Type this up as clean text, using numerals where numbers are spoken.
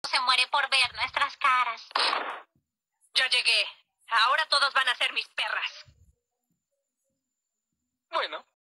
se muere por ver nuestras caras. Ya llegué. Ahora todos van a ser mis perras.